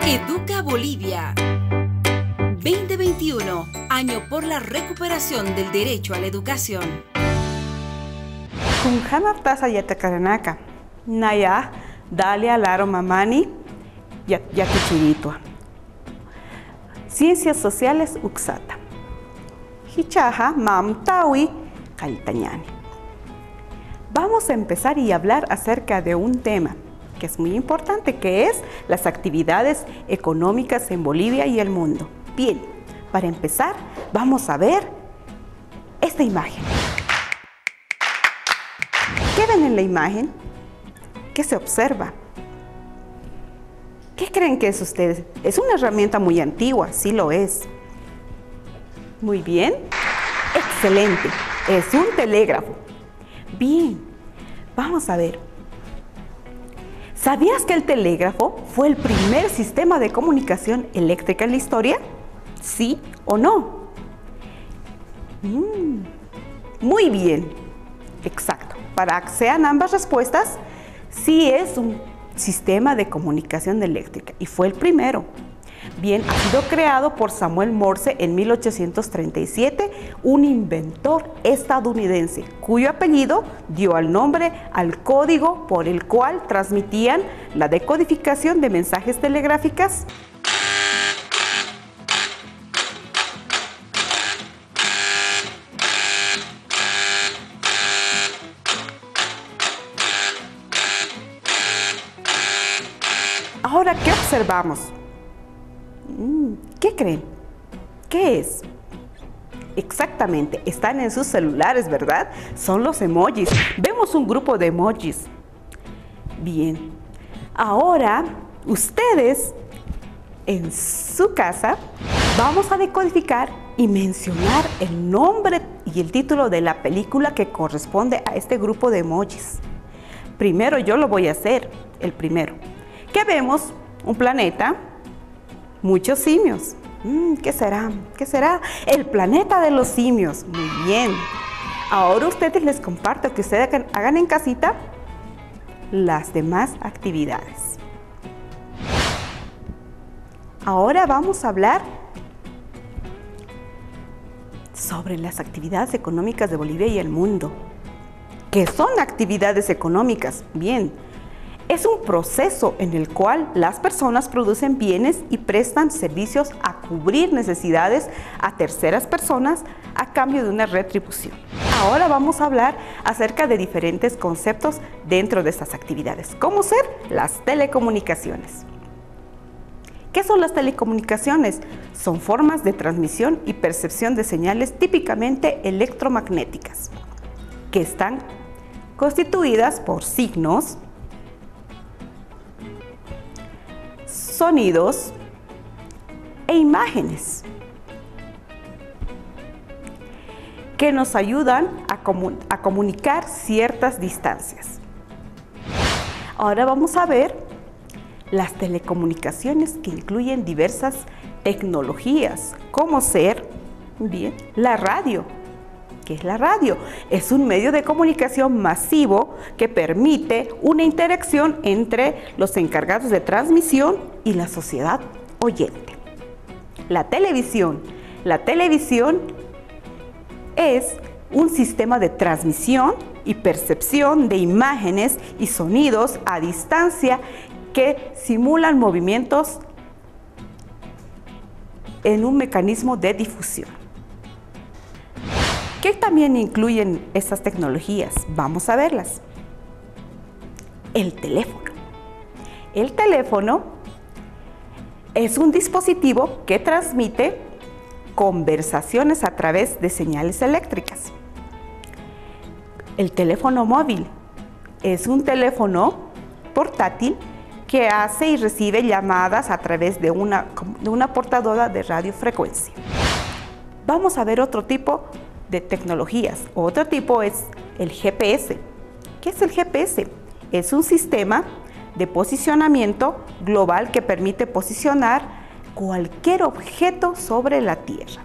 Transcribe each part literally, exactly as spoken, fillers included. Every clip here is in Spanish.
Educa Bolivia. veinte veintiuno, año por la recuperación del derecho a la educación. Kunjama tasa yatakaranaka, naya, dalia laro mamani, yakichiritua. Ciencias Sociales Uxata. Hichaja mamtawi kaltañani. Vamos a empezar y hablar acerca de un tema que es muy importante, que es las actividades económicas en Bolivia y el mundo. Bien, para empezar, vamos a ver esta imagen. ¿Qué ven en la imagen? ¿Qué se observa? ¿Qué creen que es ustedes? Es una herramienta muy antigua, sí lo es. Muy bien, excelente, es un telégrafo. Bien, vamos a ver. ¿Sabías que el telégrafo fue el primer sistema de comunicación eléctrica en la historia? ¿Sí o no? Mm, muy bien, exacto. Para que sean ambas respuestas, sí es un sistema de comunicación eléctrica y fue el primero. Bien, ha sido creado por Samuel Morse en mil ochocientos treinta y siete, un inventor estadounidense cuyo apellido dio al nombre al código por el cual transmitían la decodificación de mensajes telegráficas. Ahora, ¿qué observamos? ¿Qué creen? ¿Qué es? Exactamente, están en sus celulares, ¿verdad? Son los emojis. Vemos un grupo de emojis. Bien, ahora ustedes en su casa vamos a decodificar y mencionar el nombre y el título de la película que corresponde a este grupo de emojis. Primero yo lo voy a hacer, el primero. ¿Qué vemos? Un planeta. Muchos simios. Mm, ¿Qué será? ¿Qué será? El planeta de los simios. Muy bien. Ahora ustedes les comparto que ustedes hagan en casita las demás actividades. Ahora vamos a hablar sobre las actividades económicas de Bolivia y el mundo. ¿Qué son actividades económicas? Bien. Es un proceso en el cual las personas producen bienes y prestan servicios a cubrir necesidades a terceras personas a cambio de una retribución. Ahora vamos a hablar acerca de diferentes conceptos dentro de estas actividades, como ser las telecomunicaciones. ¿Qué son las telecomunicaciones? Son formas de transmisión y percepción de señales típicamente electromagnéticas, que están constituidas por signos, sonidos e imágenes que nos ayudan a, comun a comunicar ciertas distancias. Ahora vamos a ver las telecomunicaciones que incluyen diversas tecnologías, como ser, bien, la radio. ¿Qué es la radio? Es un medio de comunicación masivo que permite una interacción entre los encargados de transmisión y la sociedad oyente. La televisión. La televisión es un sistema de transmisión y percepción de imágenes y sonidos a distancia que simulan movimientos en un mecanismo de difusión. ¿Qué también incluyen estas tecnologías? Vamos a verlas. El teléfono. El teléfono es un dispositivo que transmite conversaciones a través de señales eléctricas. El teléfono móvil es un teléfono portátil que hace y recibe llamadas a través de una, de una portadora de radiofrecuencia. Vamos a ver otro tipo de tecnologías. Otro tipo es el G P S. ¿Qué es el G P S? Es un sistema de posicionamiento global que permite posicionar cualquier objeto sobre la Tierra.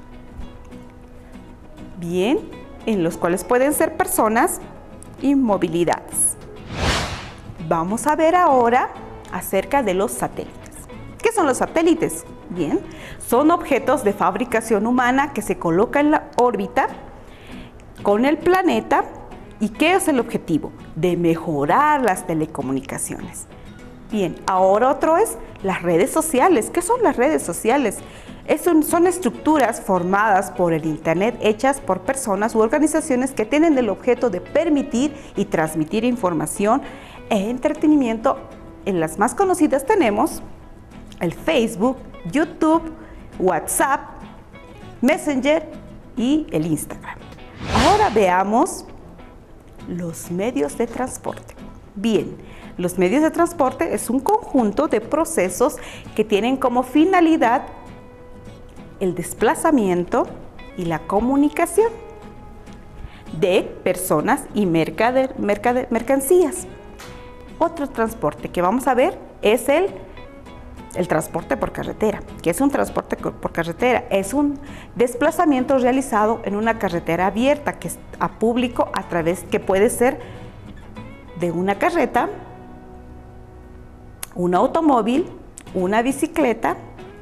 Bien, en los cuales pueden ser personas y movilidades. Vamos a ver ahora acerca de los satélites. ¿Qué son los satélites? Bien, son objetos de fabricación humana que se colocan en la órbita con el planeta. ¿Y qué es el objetivo? De mejorar las telecomunicaciones. Bien, ahora otro es las redes sociales. ¿Qué son las redes sociales? Es un, son estructuras formadas por el Internet hechas por personas u organizaciones que tienen el objeto de permitir y transmitir información e entretenimiento. En las más conocidas tenemos el Facebook, YouTube, WhatsApp, Messenger y el Instagram. Ahora veamos los medios de transporte. Bien, los medios de transporte es un conjunto de procesos que tienen como finalidad el desplazamiento y la comunicación de personas y mercader, mercader, mercancías. Otro transporte que vamos a ver es el, el transporte por carretera. ¿Qué es un transporte por carretera? Es un desplazamiento realizado en una carretera abierta que es a público a través que puede ser de una carreta, un automóvil, una bicicleta,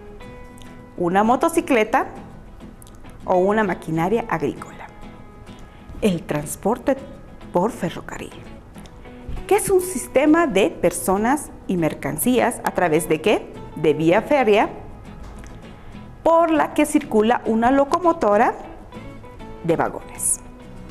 una motocicleta o una maquinaria agrícola. El transporte por ferrocarril, que es un sistema de personas y mercancías a través de ¿qué? De vía férrea, por la que circula una locomotora de vagones.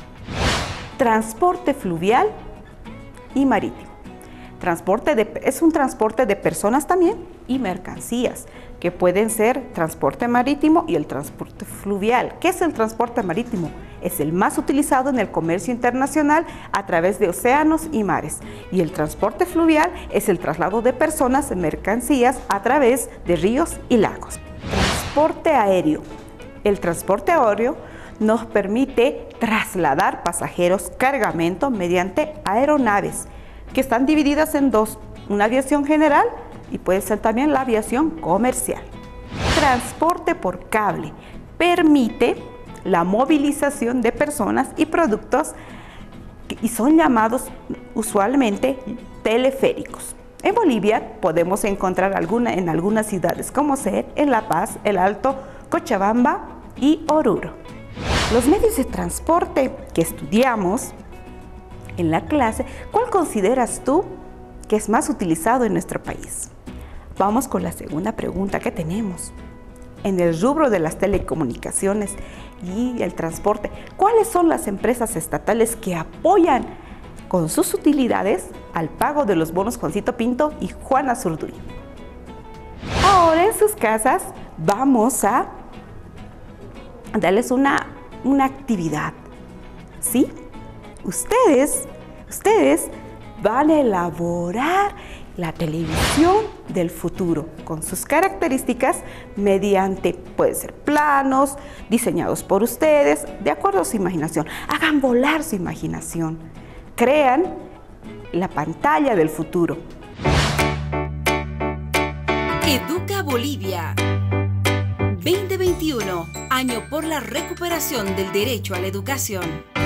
Transporte fluvial y marítimo. Transporte de, es un transporte de personas también y mercancías, que pueden ser transporte marítimo y el transporte fluvial. ¿Qué es el transporte marítimo? Es el más utilizado en el comercio internacional a través de océanos y mares. Y el transporte fluvial es el traslado de personas y mercancías a través de ríos y lagos. Transporte aéreo. El transporte aéreo nos permite trasladar pasajeros, cargamento mediante aeronaves, que están divididas en dos, una aviación general y puede ser también la aviación comercial. Transporte por cable permite la movilización de personas y productos y son llamados usualmente teleféricos. En Bolivia podemos encontrar alguna, en algunas ciudades como ser en La Paz, El Alto, Cochabamba y Oruro. Los medios de transporte que estudiamos en la clase, ¿cuál consideras tú que es más utilizado en nuestro país? Vamos con la segunda pregunta que tenemos. En el rubro de las telecomunicaciones y el transporte, ¿cuáles son las empresas estatales que apoyan con sus utilidades al pago de los bonos Juancito Pinto y Juana Zurduy? Ahora en sus casas vamos a darles una, una actividad, ¿sí? Ustedes, ustedes van a elaborar la televisión del futuro con sus características mediante, puede ser planos, diseñados por ustedes, de acuerdo a su imaginación. Hagan volar su imaginación. Crean la pantalla del futuro. Educa Bolivia. veinte veintiuno, año por la recuperación del derecho a la educación.